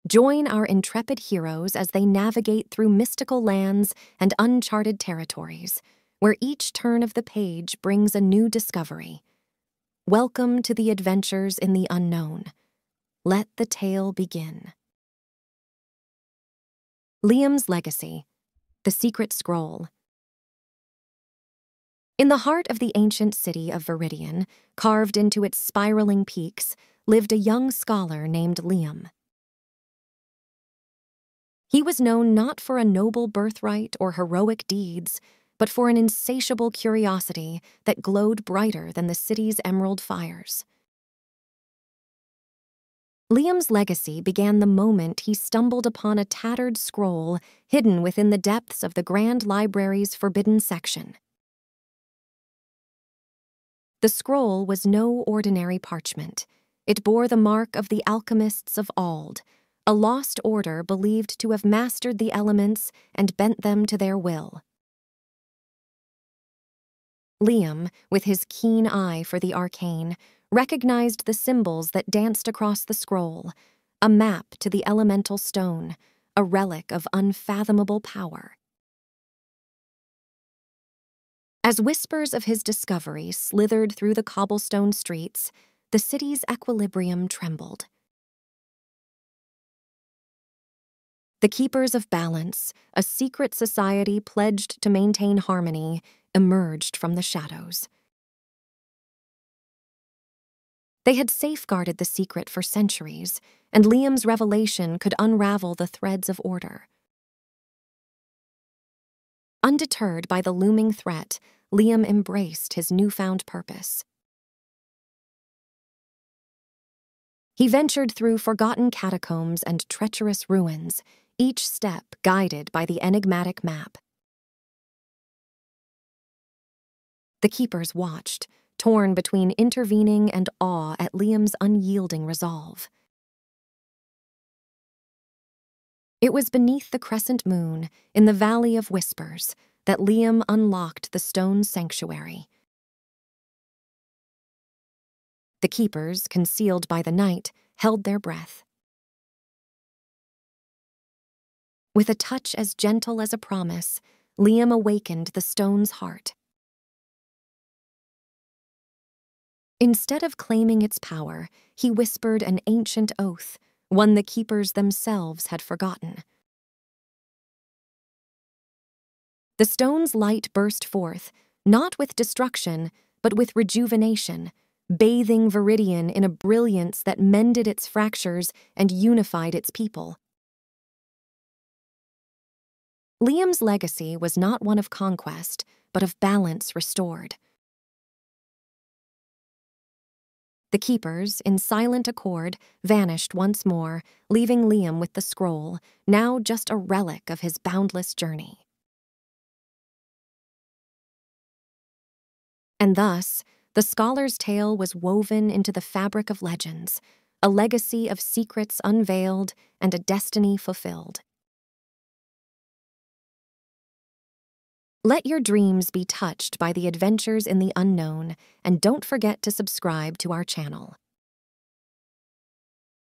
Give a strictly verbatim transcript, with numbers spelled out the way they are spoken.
Join our intrepid heroes as they navigate through mystical lands and uncharted territories, where each turn of the page brings a new discovery. Welcome to the adventures in the unknown. Let the tale begin. Liam's Legacy, The Secret Scroll. In the heart of the ancient city of Viridian, carved into its spiraling peaks, lived a young scholar named Liam. He was known not for a noble birthright or heroic deeds, but for an insatiable curiosity that glowed brighter than the city's emerald fires. Liam's legacy began the moment he stumbled upon a tattered scroll hidden within the depths of the Grand Library's forbidden section. The scroll was no ordinary parchment. It bore the mark of the alchemists of Ald, a lost order believed to have mastered the elements and bent them to their will. Liam, with his keen eye for the arcane, recognized the symbols that danced across the scroll, a map to the elemental stone, a relic of unfathomable power. As whispers of his discovery slithered through the cobblestone streets, the city's equilibrium trembled. The Keepers of Balance, a secret society pledged to maintain harmony, emerged from the shadows. They had safeguarded the secret for centuries, and Liam's revelation could unravel the threads of order. Undeterred by the looming threat, Liam embraced his newfound purpose. He ventured through forgotten catacombs and treacherous ruins, each step guided by the enigmatic map. The keepers watched, torn between intervening and awe at Liam's unyielding resolve. It was beneath the crescent moon, in the Valley of Whispers, that Liam unlocked the stone sanctuary. The keepers, concealed by the night, held their breath. With a touch as gentle as a promise, Liam awakened the stone's heart. Instead of claiming its power, he whispered an ancient oath, one the keepers themselves had forgotten. The stone's light burst forth, not with destruction, but with rejuvenation, bathing Viridian in a brilliance that mended its fractures and unified its people. Liam's legacy was not one of conquest, but of balance restored. The keepers, in silent accord, vanished once more, leaving Liam with the scroll, now just a relic of his boundless journey. And thus, the scholar's tale was woven into the fabric of legends, a legacy of secrets unveiled and a destiny fulfilled. Let your dreams be touched by the adventures in the unknown, and don't forget to subscribe to our channel.